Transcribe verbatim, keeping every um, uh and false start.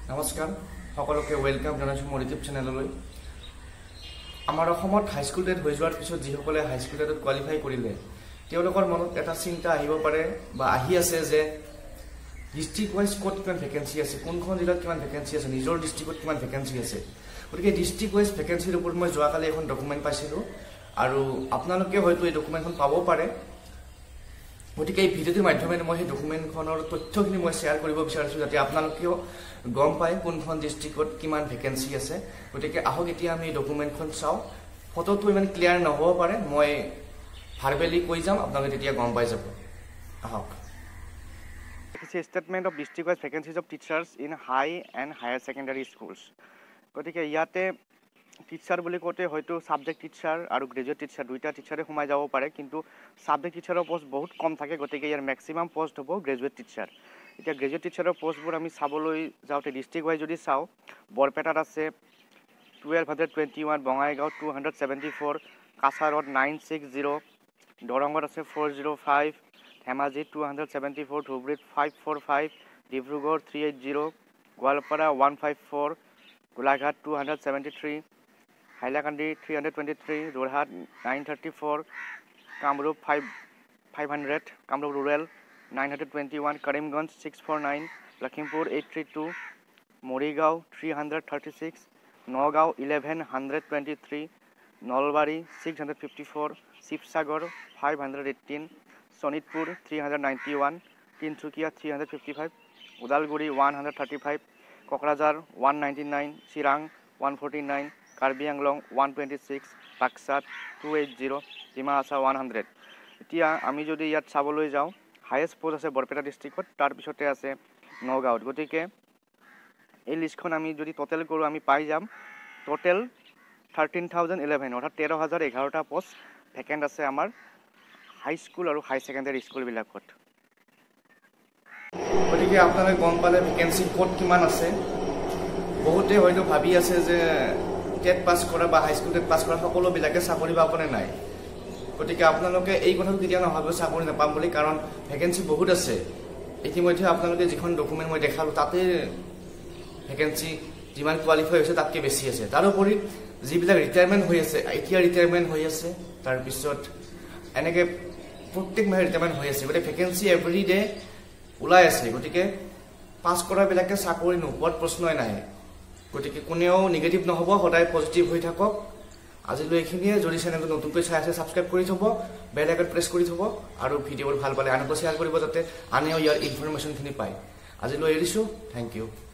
নমস্কাৰ সকলোকে ওয়েলকাম জনাইছো মোৰ ইউটিউব চেনেললৈ। আমাৰ অসমত হাই স্কুল টেট হৈ যোৱাৰ পিছত যিসকলে হাই স্কুল টেটত কোৱালিফাই কৰিলে তেওঁলোকৰ মনত এটা চিন্তা আহিব পাৰে বা আহি আছে যে ডিস্ট্ৰিক্ট ওয়াইজ ক'ত কিমান ভেকেন্সি আছে, কোনখন জিলাত কিমান ভেকেন্সি আছে, নিজৰ ডিস্ট্ৰিক্টত কিমান ভেকেন্সি আছে। গতিকে ডিস্ট্ৰিক্ট ওয়াইজ ভেকেন্সিৰ ওপৰত মই যোৱাকালি এখন ডকুমেণ্ট পাইছিলোঁ আৰু আপোনালোকে হয়তো এই ডকুমেণ্টখন পাব পাৰে। গতিকে এই ভিডিঅ'টোৰ মাধ্যমেৰে মই সেই ডকুমেণ্টখনৰ তথ্যখিনি মই শ্বেয়াৰ কৰিব বিচাৰিছোঁ যাতে আপোনালোকেও গম পায় কোনখন ডিস্ট্ৰিক্টত কিমান ভেকেন্সি আছে। গতিকে আহক এতিয়া আমি এই ডকুমেণ্টখন চাওঁ। ফটোটো ইমান ক্লিয়াৰ নহ'ব পাৰে, মই ভাৰ্বেলি কৈ যাম, আপোনালোকে তেতিয়া গম পাই যাব। আহক। Statement of district wise vacancies of teachers in high and higher secondary schools. গতিকে ইয়াতে টিচাৰ বুলি কওঁতে হয়তো ছাবজেক্ট টিচাৰ আৰু গ্ৰেজুৱেট টিচাৰ দুইটা টিচাৰে সোমাই যাব পাৰে, কিন্তু ছাবজেক্ট টিচাৰৰ পষ্ট বহুত কম থাকে। গতিকে ইয়াৰ মেক্সিমাম পষ্ট হ'ব গ্ৰেজুৱেট টিচাৰ। এতিয়া গ্ৰেজুৱেট টিচাৰৰ পষ্টবোৰ আমি চাবলৈ যাওঁতে ডিষ্ট্ৰিক্ট ৱাইজ যদি চাওঁ, বৰপেটাত আছে twelve hundred twenty one, Bongaigaon two hundred seventy four, কাছাৰত নাইন ছিক্স জিৰ', দৰঙত আছে ফ'ৰ জিৰ' ফাইভ, ধেমাজিত টু হাণ্ড্ৰেড ছেভেণ্টি ফ'ৰ, ধুবুৰীত five four five, Dibrugarh three eight zero', Goalpara one five four, Golaghat two hundred seventy three, Hailakandi three hundred twenty three, Jorhat nine thirty four, Kamrup five five hundred, Kamrup rural nine hundred twenty one, Karimganj six four nine, Lakhimpur eight three two, Morigaon three hundred thirty six, Nagaon eleven hundred twenty three, Nalbari six hundred fifty four, Sivasagar five hundred eighteen, Sonitpur three hundred ninety one, Tinsukia three hundred fifty five, Udalguri one hundred thirty five, Kokrajhar one ninety nine, Chirang one forty nine, Karbi Anglong one twenty six, বাক্সাত two eight zero', Dima Hasao one hundred. এতিয়া আমি যদি ইয়াত চাবলৈ যাওঁ, highest post আছে বৰপেটা ডিষ্ট্ৰিক্টত, তাৰপিছতে আছে নগাঁৱত। গতিকে এই লিষ্টখন আমি যদি টোটেল কৰোঁ আমি পাই যাম টোটেল থাৰ্টিন থাউজেণ্ড ইলেভেন, অৰ্থাৎ তেৰ হাজাৰ এঘাৰটা পষ্ট ভেকেণ্ট আছে আমাৰ হাই স্কুল আৰু হাই ছেকেণ্ডাৰী স্কুলবিলাকত। গতিকে আপোনালোকে গম পালে ভেকেঞ্চি ক'ত কিমান আছে। বহুতে হয়তো ভাবি আছে যে টেট পাছ কৰা বা হাইস্কুল টেট পাছ কৰা সকলোবিলাকে চাকৰি পাবনে নাই। গতিকে আপোনালোকে এই কথাটো কেতিয়া নাভাবিব চাকৰি নাপাম বুলি, কাৰণ ভেকেঞ্চি বহুত আছে। ইতিমধ্যে আপোনালোকে যিখন ডকুমেণ্ট মই দেখালোঁ তাতে ভেকেঞ্চি যিমান কোৱালিফাই হৈছে তাতকৈ বেছি আছে। তাৰোপৰি যিবিলাক ৰিটায়াৰমেণ্ট হৈ আছে, এতিয়া ৰিটায়াৰমেণ্ট হৈ আছে, তাৰপিছত এনেকৈ প্ৰত্যেক মাহে ৰিটায়াৰমেণ্ট হৈ আছে। গতিকে ভেকেঞ্চি এভৰি ডে ওলাই আছে। গতিকে পাছ কৰাবিলাকে চাকৰি নোপোৱাত প্ৰশ্নই নাহে। গতিকে কোনেও নিগেটিভ নহ'ব, সদায় পজিটিভ হৈ থাকক। আজিলৈ এইখিনিয়ে। যদি চেনেলটো নতুনকৈ চাই আছে ছাবস্ক্ৰাইব কৰি থ'ব, বেল আইকন প্ৰেছ কৰি থ'ব আৰু ভিডিঅ'বোৰ ভাল পালে আনকো শ্বেয়াৰ কৰিব যাতে আনেও ইয়াৰ ইনফৰমেশ্যনখিনি পায়। আজিলৈ এৰিছোঁ। Thank U.